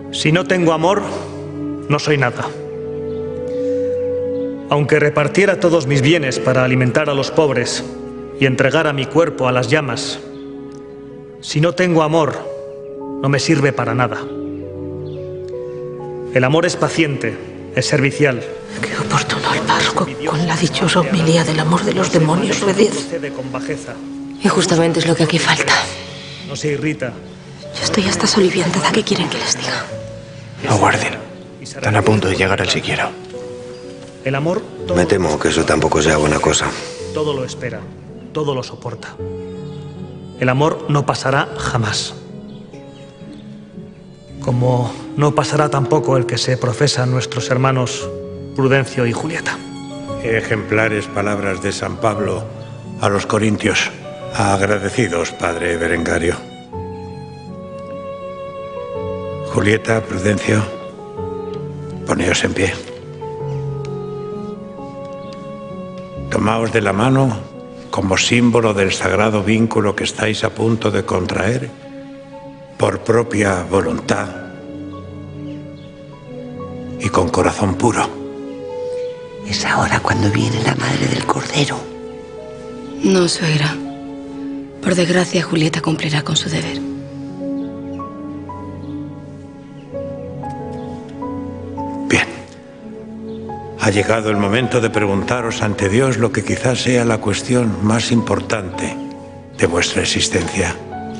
Si no tengo amor, no soy nada. Aunque repartiera todos mis bienes para alimentar a los pobres y entregara mi cuerpo a las llamas, si no tengo amor, no me sirve para nada. El amor es paciente, es servicial. Qué oportuno el párroco con la dichosa homilía del amor de los demonios redez. Y justamente es lo que aquí falta. No se irrita. Yo estoy hasta soliviantada. ¿Qué quieren que les diga? No guarden. Están a punto de llegar al siquiera. El amor... Me temo que eso tampoco sea buena cosa. Todo lo espera, todo lo soporta. El amor no pasará jamás. Como no pasará tampoco el que se profesan nuestros hermanos Prudencio y Julieta. Ejemplares palabras de San Pablo a los corintios. Agradecidos, padre Berengario. Julieta, Prudencio, poneos en pie. Tomaos de la mano como símbolo del sagrado vínculo que estáis a punto de contraer por propia voluntad y con corazón puro. Es ahora cuando viene la madre del Cordero. No, suegra. Por desgracia, Julieta cumplirá con su deber. Bien. Ha llegado el momento de preguntaros ante Dios lo que quizás sea la cuestión más importante de vuestra existencia.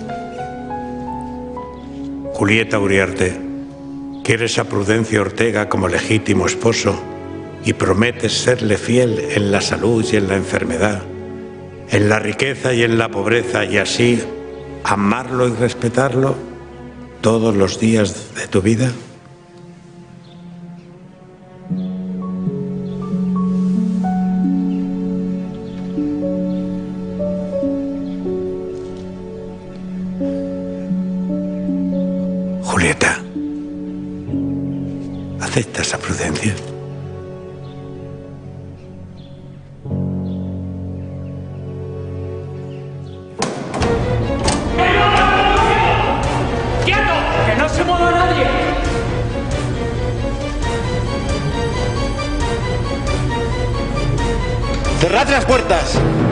Julieta Uriarte, quieres a Prudencio Ortega como legítimo esposo y prometes serle fiel en la salud y en la enfermedad, en la riqueza y en la pobreza, y así amarlo y respetarlo todos los días de tu vida. Julieta, ¿aceptas a Prudencio? ¡Quieto! ¡Que no se mueva nadie! ¡Cerrad las puertas!